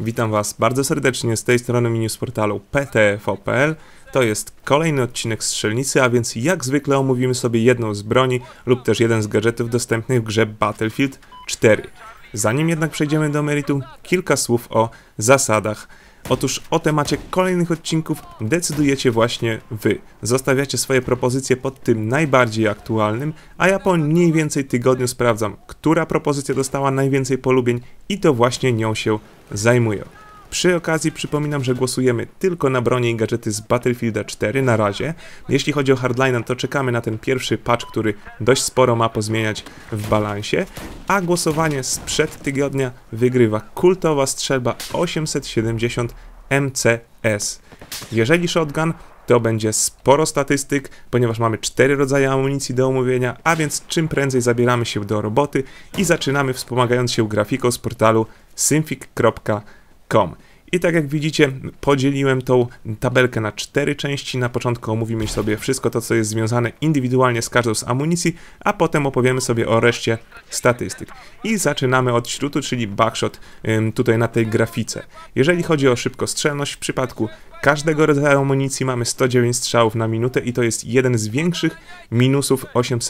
Witam Was bardzo serdecznie z tej strony menu z portalu ptfo.pl. To jest kolejny odcinek Strzelnicy, a więc jak zwykle omówimy sobie jedną z broni lub też jeden z gadżetów dostępnych w grze Battlefield 4. Zanim jednak przejdziemy do meritum, kilka słów o zasadach. Otóż o temacie kolejnych odcinków decydujecie właśnie Wy. Zostawiacie swoje propozycje pod tym najbardziej aktualnym, a ja po mniej więcej tygodniu sprawdzam, która propozycja dostała najwięcej polubień i to właśnie nią się zajmuję. Przy okazji przypominam, że głosujemy tylko na bronie i gadżety z Battlefielda 4 na razie. Jeśli chodzi o Hardline'a, to czekamy na ten pierwszy patch, który dość sporo ma pozmieniać w balansie, a głosowanie sprzed tygodnia wygrywa kultowa strzelba 870 MCS. Jeżeli shotgun, to będzie sporo statystyk, ponieważ mamy 4 rodzaje amunicji do omówienia, a więc czym prędzej zabieramy się do roboty i zaczynamy wspomagając się grafiką z portalu Synfig.com. I tak jak widzicie, podzieliłem tą tabelkę na 4 części. Na początku omówimy sobie wszystko to, co jest związane indywidualnie z każdą z amunicji, a potem opowiemy sobie o reszcie statystyk. I zaczynamy od śrutu, czyli buckshot tutaj na tej grafice. Jeżeli chodzi o szybkostrzelność, w przypadku każdego rodzaju amunicji mamy 109 strzałów na minutę i to jest jeden z większych minusów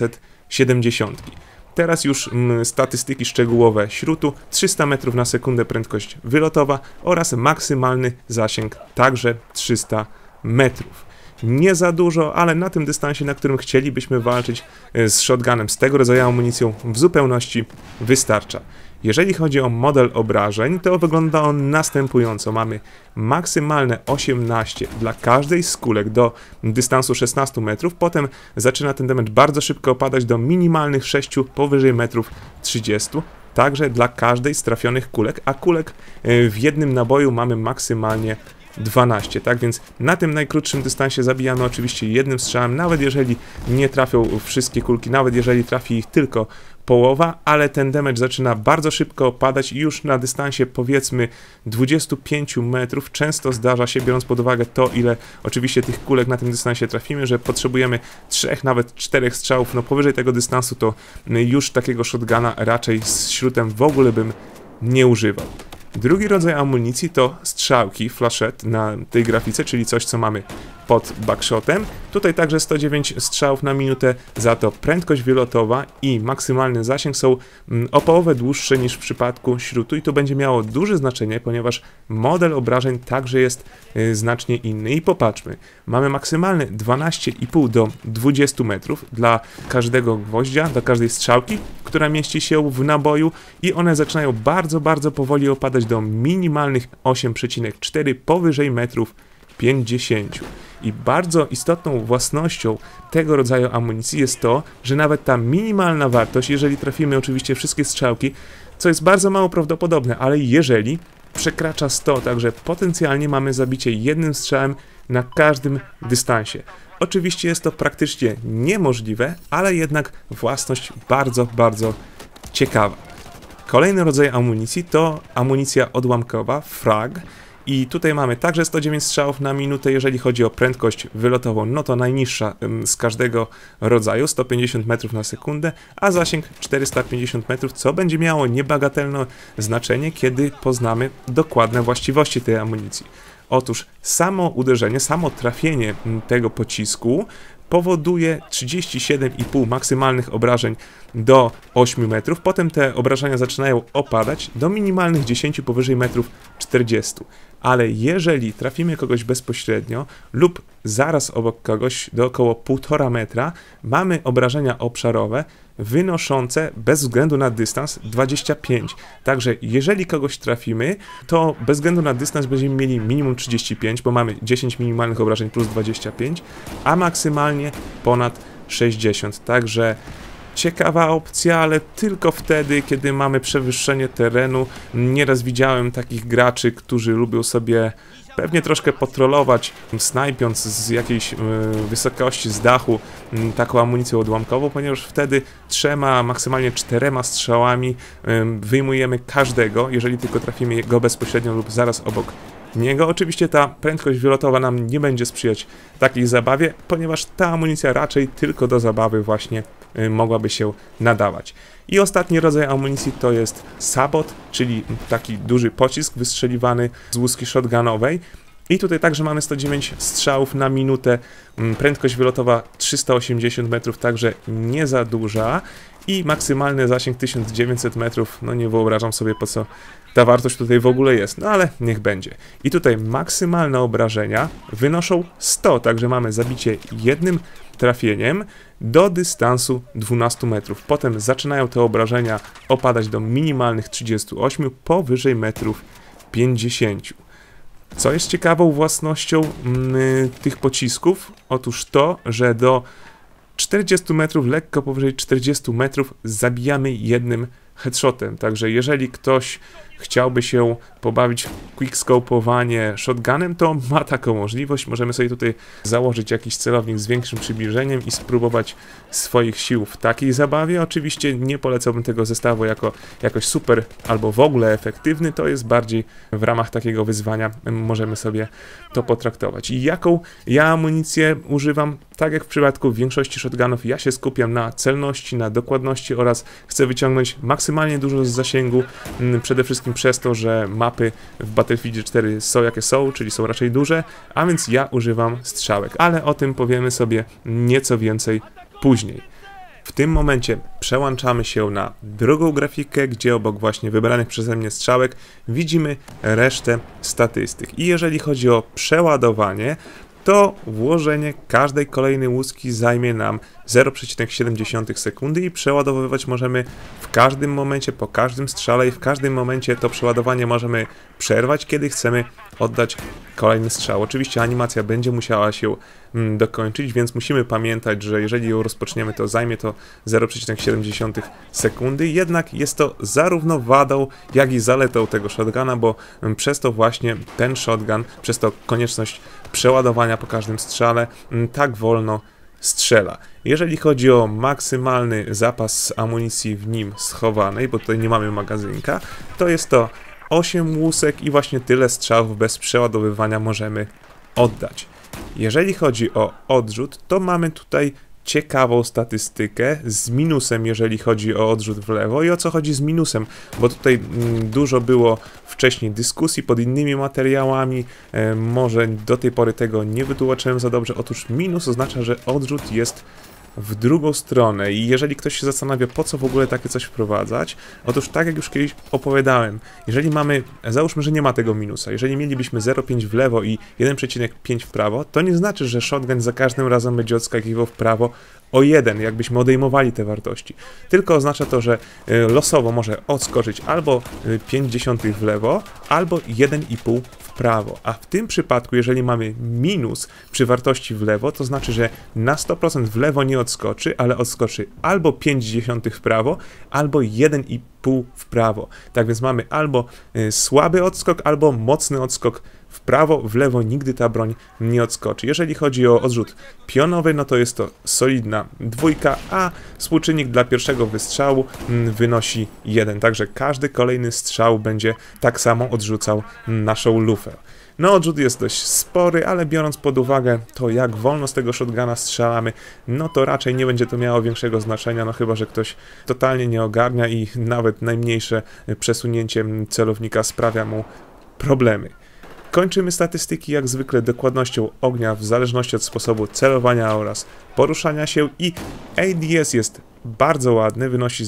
870. Teraz już statystyki szczegółowe śrutu, 300 metrów na sekundę prędkość wylotowa oraz maksymalny zasięg także 300 metrów. Nie za dużo, ale na tym dystansie, na którym chcielibyśmy walczyć z shotgunem, z tego rodzaju amunicją, w zupełności wystarcza. Jeżeli chodzi o model obrażeń, to wygląda on następująco. Mamy maksymalne 18 dla każdej z kulek do dystansu 16 metrów, potem zaczyna ten damage bardzo szybko opadać do minimalnych 6 powyżej metrów 30, także dla każdej z trafionych kulek, a kulek w jednym naboju mamy maksymalnie 12, tak więc na tym najkrótszym dystansie zabijamy oczywiście jednym strzałem, nawet jeżeli nie trafią wszystkie kulki, nawet jeżeli trafi ich tylko połowa, ale ten damage zaczyna bardzo szybko opadać i już na dystansie powiedzmy 25 metrów często zdarza się, biorąc pod uwagę to, ile oczywiście tych kulek na tym dystansie trafimy, że potrzebujemy 3, nawet 4 strzałów, no powyżej tego dystansu to już takiego shotguna raczej z śrutem w ogóle bym nie używał. Drugi rodzaj amunicji to strzałki, flashette na tej grafice, czyli coś, co mamy pod buckshotem. Tutaj także 109 strzałów na minutę, za to prędkość wylotowa i maksymalny zasięg są o połowę dłuższe niż w przypadku śrutu i to będzie miało duże znaczenie, ponieważ model obrażeń także jest znacznie inny. I popatrzmy, mamy maksymalny 12,5 do 20 metrów dla każdego gwoździa, dla każdej strzałki, która mieści się w naboju i one zaczynają bardzo powoli opadać do minimalnych 8,4 powyżej metrów 50. I bardzo istotną własnością tego rodzaju amunicji jest to, że nawet ta minimalna wartość, jeżeli trafimy oczywiście wszystkie strzałki, co jest bardzo mało prawdopodobne, ale jeżeli przekracza 100, także potencjalnie mamy zabicie jednym strzałem na każdym dystansie. Oczywiście jest to praktycznie niemożliwe, ale jednak własność bardzo ciekawa. Kolejny rodzaj amunicji to amunicja odłamkowa, frag. I tutaj mamy także 109 strzałów na minutę, jeżeli chodzi o prędkość wylotową, no to najniższa z każdego rodzaju, 150 metrów na sekundę, a zasięg 450 metrów, co będzie miało niebagatelne znaczenie, kiedy poznamy dokładne właściwości tej amunicji. Otóż samo uderzenie, samo trafienie tego pocisku powoduje 37,5 maksymalnych obrażeń do 8 metrów, potem te obrażenia zaczynają opadać do minimalnych 10 powyżej metrów 40. Ale jeżeli trafimy kogoś bezpośrednio lub zaraz obok kogoś do około 1,5 metra, mamy obrażenia obszarowe wynoszące bez względu na dystans 25. Także jeżeli kogoś trafimy, to bez względu na dystans będziemy mieli minimum 35, bo mamy 10 minimalnych obrażeń plus 25, a maksymalnie ponad 60. Także ciekawa opcja, ale tylko wtedy, kiedy mamy przewyższenie terenu. Nieraz widziałem takich graczy, którzy lubią sobie pewnie troszkę potrolować, snajpiąc z jakiejś wysokości, z dachu taką amunicją odłamkową, ponieważ wtedy 3, maksymalnie 4 strzałami wyjmujemy każdego, jeżeli tylko trafimy go bezpośrednio lub zaraz obok niego. Oczywiście ta prędkość wylotowa nam nie będzie sprzyjać takiej zabawie, ponieważ ta amunicja raczej tylko do zabawy właśnie mogłaby się nadawać. I ostatni rodzaj amunicji to jest sabot, czyli taki duży pocisk wystrzeliwany z łuski shotgunowej. I tutaj także mamy 109 strzałów na minutę, prędkość wylotowa 380 metrów, także nie za duża i maksymalny zasięg 1900 metrów, no nie wyobrażam sobie, po co ta wartość tutaj w ogóle jest, no ale niech będzie. I tutaj maksymalne obrażenia wynoszą 100, także mamy zabicie jednym trafieniem do dystansu 12 metrów. Potem zaczynają te obrażenia opadać do minimalnych 38, powyżej metrów 50. Co jest ciekawą własnością tych pocisków? Otóż to, że do 40 metrów, lekko powyżej 40 metrów zabijamy jednym headshotem. Także jeżeli ktoś chciałby się pobawić w quickscope'owanie shotgunem, to ma taką możliwość. Możemy sobie tutaj założyć jakiś celownik z większym przybliżeniem i spróbować swoich sił w takiej zabawie. Oczywiście nie polecałbym tego zestawu jako jakoś super albo w ogóle efektywny, to jest bardziej w ramach takiego wyzwania możemy sobie to potraktować. I jaką ja amunicję używam? Tak jak w przypadku większości shotgunów, ja się skupiam na celności, na dokładności oraz chcę wyciągnąć maksymalnie dużo z zasięgu, przede wszystkim przez to, że mapy w Battlefield 4 są jakie są, czyli są raczej duże, a więc ja używam strzałek, ale o tym powiemy sobie nieco więcej później. W tym momencie przełączamy się na drugą grafikę, gdzie obok właśnie wybranych przeze mnie strzałek widzimy resztę statystyk. I jeżeli chodzi o przeładowanie, to włożenie każdej kolejnej łuski zajmie nam 0,7 sekundy i przeładowywać możemy w każdym momencie, po każdym strzale i w każdym momencie to przeładowanie możemy przerwać, kiedy chcemy oddać kolejny strzał. Oczywiście animacja będzie musiała się dokończyć, więc musimy pamiętać, że jeżeli ją rozpoczniemy, to zajmie to 0,7 sekundy, jednak jest to zarówno wadą, jak i zaletą tego shotguna, bo przez to właśnie ten shotgun, przez to konieczność przeładowania po każdym strzale tak wolno strzela. Jeżeli chodzi o maksymalny zapas amunicji w nim schowanej, bo tutaj nie mamy magazynka, to jest to 8 łusek i właśnie tyle strzałów bez przeładowywania możemy oddać. Jeżeli chodzi o odrzut, to mamy tutaj ciekawą statystykę z minusem, jeżeli chodzi o odrzut w lewo. I o co chodzi z minusem? Bo tutaj dużo było wcześniej dyskusji pod innymi materiałami, może do tej pory tego nie wytłumaczyłem za dobrze. Otóż minus oznacza, że odrzut jest w drugą stronę i jeżeli ktoś się zastanawia, po co w ogóle takie coś wprowadzać, otóż tak jak już kiedyś opowiadałem, jeżeli mamy, załóżmy, że nie ma tego minusa, jeżeli mielibyśmy 0,5 w lewo i 1,5 w prawo, to nie znaczy, że shotgun za każdym razem będzie odskakiwał w prawo o 1, jakbyśmy odejmowali te wartości. Tylko oznacza to, że losowo może odskoczyć albo 0,5 w lewo, albo 1,5 w prawo. A w tym przypadku, jeżeli mamy minus przy wartości w lewo, to znaczy, że na 100% w lewo nie odskoczy, ale odskoczy albo 0,5 w prawo, albo 1,5 w prawo. Tak więc mamy albo słaby odskok, albo mocny odskok w prawo, w lewo nigdy ta broń nie odskoczy. Jeżeli chodzi o odrzut pionowy, no to jest to solidna 2, a współczynnik dla pierwszego wystrzału wynosi 1. Także każdy kolejny strzał będzie tak samo odrzucał naszą lufę. No, odrzut jest dość spory, ale biorąc pod uwagę to, jak wolno z tego shotguna strzelamy, no to raczej nie będzie to miało większego znaczenia, no chyba że ktoś totalnie nie ogarnia i nawet najmniejsze przesunięcie celownika sprawia mu problemy. Kończymy statystyki jak zwykle dokładnością ognia w zależności od sposobu celowania oraz poruszania się i ADS jest bardzo ładny, wynosi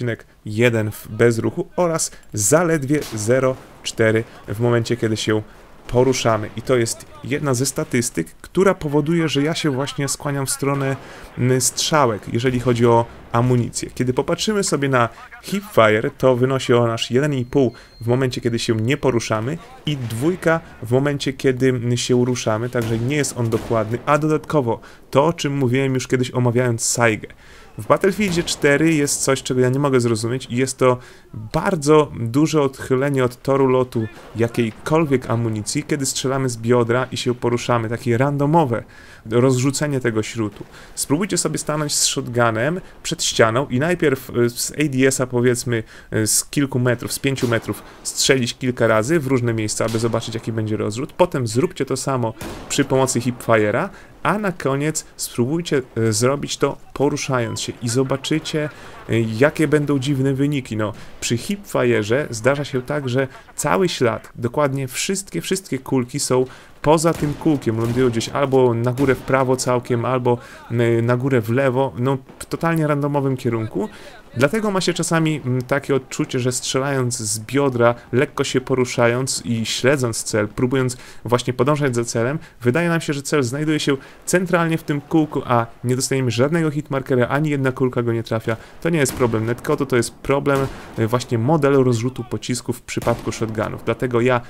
0,1 bez ruchu oraz zaledwie 0,4 w momencie, kiedy się poruszamy. I to jest jedna ze statystyk, która powoduje, że ja się właśnie skłaniam w stronę strzałek, jeżeli chodzi o amunicję. Kiedy popatrzymy sobie na hipfire, to wynosi on aż 1,5 w momencie, kiedy się nie poruszamy i 2 w momencie, kiedy się ruszamy, także nie jest on dokładny, a dodatkowo to, o czym mówiłem już kiedyś omawiając Saigę. W Battlefieldzie 4 jest coś, czego ja nie mogę zrozumieć i jest to bardzo duże odchylenie od toru lotu jakiejkolwiek amunicji, kiedy strzelamy z biodra i się poruszamy, takie randomowe rozrzucenie tego śrutu. Spróbujcie sobie stanąć z shotgunem przed ścianą i najpierw z ADS-a powiedzmy z kilku metrów, z 5 metrów strzelić kilka razy w różne miejsca, aby zobaczyć, jaki będzie rozrzut. Potem zróbcie to samo przy pomocy hipfire'a, a na koniec spróbujcie zrobić to poruszając się i zobaczycie, jakie będą dziwne wyniki. No, przy Hipfire'ze zdarza się tak, że cały ślad, dokładnie wszystkie kulki są poza tym kółkiem, lądują gdzieś albo na górę w prawo całkiem, albo na górę w lewo, no w totalnie randomowym kierunku. Dlatego ma się czasami takie odczucie, że strzelając z biodra, lekko się poruszając i śledząc cel, próbując właśnie podążać za celem, wydaje nam się, że cel znajduje się centralnie w tym kółku, a nie dostajemy żadnego hitmarkera, ani jedna kulka go nie trafia. To nie jest problem netcodu, to jest problem właśnie modelu rozrzutu pocisków w przypadku shotgunów. Dlatego ja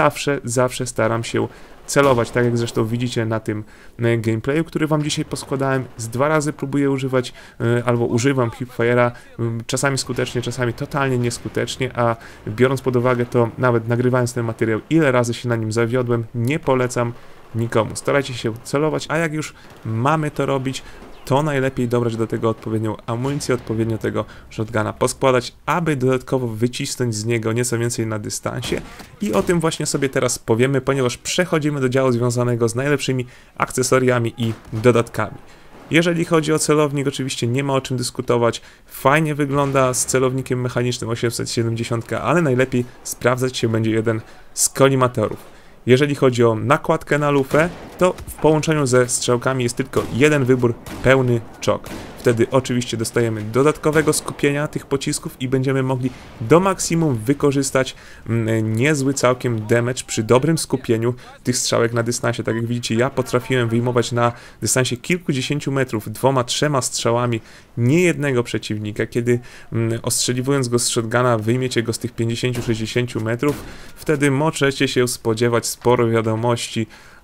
zawsze staram się celować, tak jak zresztą widzicie na tym gameplayu, który wam dzisiaj poskładałem. Z 2 razy próbuję używać, albo używam Hipfire'a, czasami skutecznie, czasami totalnie nieskutecznie, a biorąc pod uwagę to, nawet nagrywając ten materiał, ile razy się na nim zawiodłem, nie polecam nikomu. Starajcie się celować, a jak już mamy to robić, to najlepiej dobrać do tego odpowiednią amunicję, odpowiednio tego shotguna poskładać, aby dodatkowo wycisnąć z niego nieco więcej na dystansie. I o tym właśnie sobie teraz powiemy, ponieważ przechodzimy do działu związanego z najlepszymi akcesoriami i dodatkami. Jeżeli chodzi o celownik, oczywiście nie ma o czym dyskutować. Fajnie wygląda z celownikiem mechanicznym 870, ale najlepiej sprawdzać się będzie jeden z kolimatorów. Jeżeli chodzi o nakładkę na lufę, to w połączeniu ze strzałkami jest tylko jeden wybór, pełny czok. Wtedy oczywiście dostajemy dodatkowego skupienia tych pocisków i będziemy mogli do maksimum wykorzystać niezły całkiem damage przy dobrym skupieniu tych strzałek na dystansie. Tak jak widzicie, ja potrafiłem wyjmować na dystansie kilkudziesięciu metrów 2-3 strzałami niejednego przeciwnika. Kiedy ostrzeliwując go z shotguna wyjmiecie go z tych 50-60 metrów, wtedy możecie się spodziewać sporo wiadomości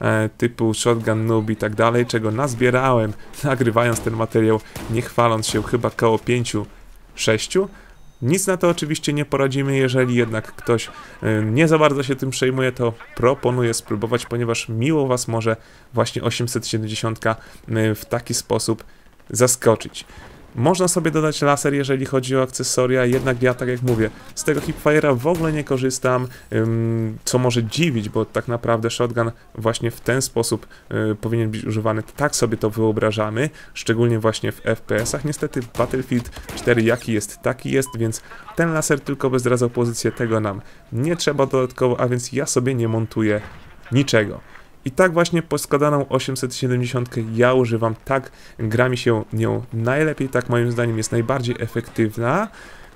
typu shotgun noob i tak dalej, czego nazbierałem nagrywając ten materiał, nie chwaląc się, chyba koło 5-6. Nic na to oczywiście nie poradzimy, jeżeli jednak ktoś nie za bardzo się tym przejmuje, to proponuję spróbować, ponieważ miło was może właśnie 870 w taki sposób zaskoczyć. Można sobie dodać laser, jeżeli chodzi o akcesoria, jednak ja, tak jak mówię, z tego Hipfire'a w ogóle nie korzystam, co może dziwić, bo tak naprawdę shotgun właśnie w ten sposób powinien być używany, tak sobie to wyobrażamy, szczególnie właśnie w FPS-ach. Niestety Battlefield 4 jaki jest, taki jest, więc ten laser tylko by zdradzał pozycję, tego nam nie trzeba dodatkowo, a więc ja sobie nie montuję niczego. I tak właśnie poskładaną 870 ja używam, tak gra mi się nią najlepiej, tak moim zdaniem jest najbardziej efektywna.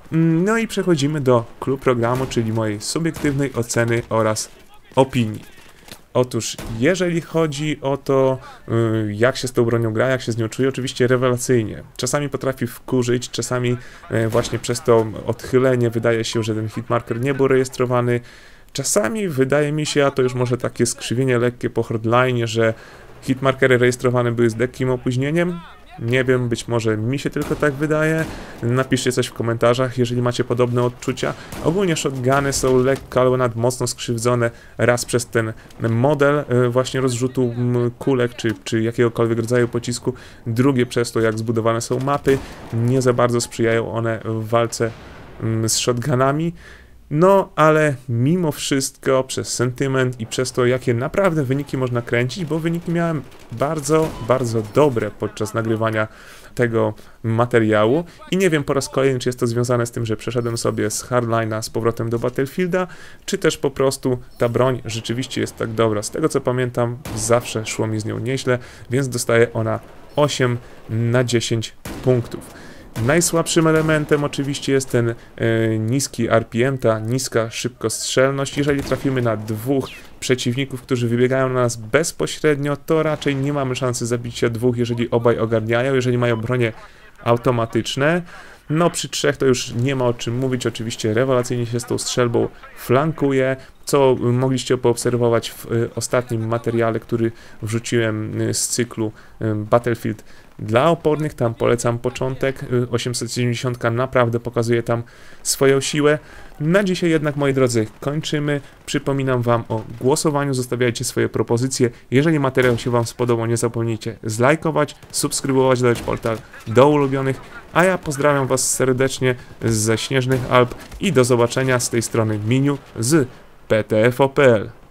No i przechodzimy do clue programu, czyli mojej subiektywnej oceny oraz opinii. Otóż, jeżeli chodzi o to, jak się z tą bronią gra, jak się z nią czuje, oczywiście rewelacyjnie. Czasami potrafi wkurzyć, czasami właśnie przez to odchylenie wydaje się, że ten hitmarker nie był rejestrowany. Czasami wydaje mi się, a to już może takie skrzywienie lekkie po hardline, że hitmarkery rejestrowane były z lekkim opóźnieniem. Nie wiem, być może mi się tylko tak wydaje. Napiszcie coś w komentarzach, jeżeli macie podobne odczucia. Ogólnie shotguny są lekko albo nawet mocno skrzywdzone raz przez ten model właśnie rozrzutu kulek czy jakiegokolwiek rodzaju pocisku. Drugie przez to, jak zbudowane są mapy. Nie za bardzo sprzyjają one w walce z shotgunami. No, ale mimo wszystko przez sentyment i przez to, jakie naprawdę wyniki można kręcić, bo wyniki miałem bardzo dobre podczas nagrywania tego materiału i nie wiem po raz kolejny, czy jest to związane z tym, że przeszedłem sobie z Hardline'a z powrotem do Battlefielda, czy też po prostu ta broń rzeczywiście jest tak dobra. Z tego co pamiętam, zawsze szło mi z nią nieźle, więc dostaje ona 8 na 10 punktów. Najsłabszym elementem oczywiście jest ten niski RPM, ta niska szybkostrzelność. Jeżeli trafimy na 2 przeciwników, którzy wybiegają na nas bezpośrednio, to raczej nie mamy szansy zabicia 2, jeżeli obaj ogarniają, jeżeli mają bronie automatyczne. No przy 3 to już nie ma o czym mówić, oczywiście rewelacyjnie się z tą strzelbą flankuje, co mogliście poobserwować w ostatnim materiale, który wrzuciłem z cyklu Battlefield dla opornych. Tam polecam początek, 870 naprawdę pokazuje tam swoją siłę. Na dzisiaj jednak, moi drodzy, kończymy. Przypominam wam o głosowaniu, zostawiajcie swoje propozycje. Jeżeli materiał się wam spodobał, nie zapomnijcie zlajkować, subskrybować, dodać portal do ulubionych, a ja pozdrawiam was serdecznie ze Śnieżnych Alp i do zobaczenia z tej strony Miniu z PTFO.pl.